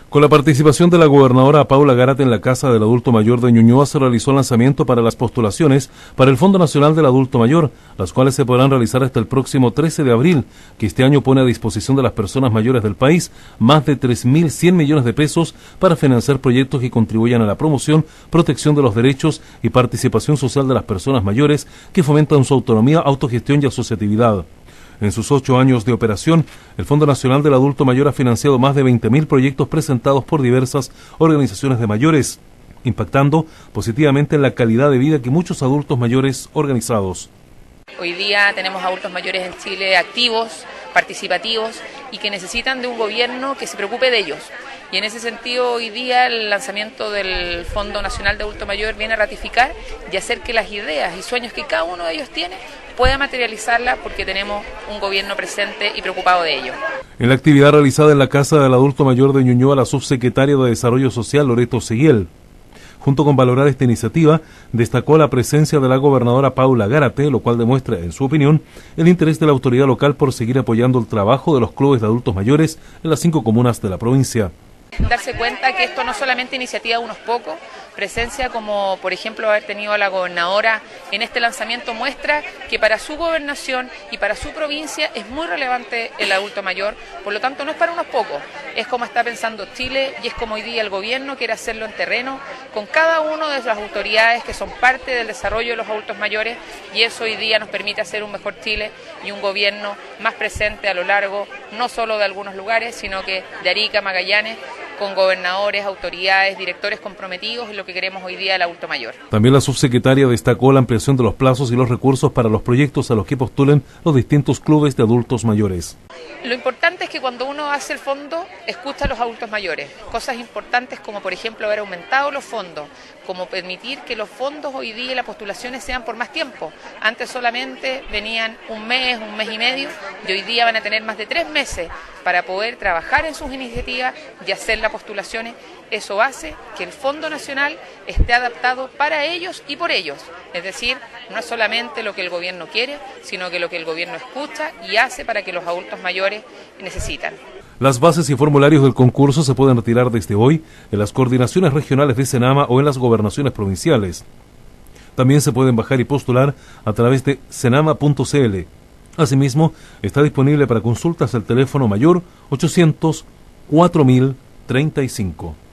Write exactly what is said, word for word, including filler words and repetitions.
Con la participación de la gobernadora Paula Gárate en la Casa del Adulto Mayor de Ñuñoa se realizó el lanzamiento para las postulaciones para el Fondo Nacional del Adulto Mayor, las cuales se podrán realizar hasta el próximo trece de abril, que este año pone a disposición de las personas mayores del país más de tres mil cien millones de pesos para financiar proyectos que contribuyan a la promoción, protección de los derechos y participación social de las personas mayores que fomentan su autonomía, autogestión y asociatividad. En sus ocho años de operación, el Fondo Nacional del Adulto Mayor ha financiado más de veinte mil proyectos presentados por diversas organizaciones de mayores, impactando positivamente en la calidad de vida que muchos adultos mayores organizados. Hoy día tenemos adultos mayores en Chile activos, participativos y que necesitan de un gobierno que se preocupe de ellos. Y en ese sentido, hoy día el lanzamiento del Fondo Nacional de Adulto Mayor viene a ratificar y hacer que las ideas y sueños que cada uno de ellos tiene pueda materializarla, porque tenemos un gobierno presente y preocupado de ello. En la actividad realizada en la Casa del Adulto Mayor de Ñuñoa, la subsecretaria de Desarrollo Social, Loreto Seguiel, junto con valorar esta iniciativa, destacó la presencia de la gobernadora Paula Gárate, lo cual demuestra, en su opinión, el interés de la autoridad local por seguir apoyando el trabajo de los clubes de adultos mayores en las cinco comunas de la provincia. Darse cuenta que esto no solamente iniciativa de unos pocos, presencia como por ejemplo haber tenido a la gobernadora en este lanzamiento muestra que para su gobernación y para su provincia es muy relevante el adulto mayor, por lo tanto no es para unos pocos, es como está pensando Chile y es como hoy día el gobierno quiere hacerlo en terreno con cada una de las autoridades que son parte del desarrollo de los adultos mayores, y eso hoy día nos permite hacer un mejor Chile y un gobierno más presente a lo largo no solo de algunos lugares, sino que de Arica, Magallanes, con gobernadores, autoridades, directores comprometidos en lo que queremos hoy día el adulto mayor. También la subsecretaria destacó la ampliación de los plazos y los recursos para los proyectos a los que postulen los distintos clubes de adultos mayores. Lo importante es que cuando uno hace el fondo, escucha a los adultos mayores. Cosas importantes como, por ejemplo, haber aumentado los fondos, como permitir que los fondos hoy día y las postulaciones sean por más tiempo. Antes solamente venían un mes, un mes y medio, y hoy día van a tener más de tres meses para poder trabajar en sus iniciativas y hacer las postulaciones. Eso hace que el Fondo Nacional esté adaptado para ellos y por ellos. Es decir, no es solamente lo que el gobierno quiere, sino que lo que el gobierno escucha y hace para que los adultos mayores necesitan. Las bases y formularios del concurso se pueden retirar desde hoy en las coordinaciones regionales de Senama o en las gobernaciones provinciales. También se pueden bajar y postular a través de senama punto c l. Asimismo, está disponible para consultas el teléfono mayor ochocientos cuatro mil treinta y cinco.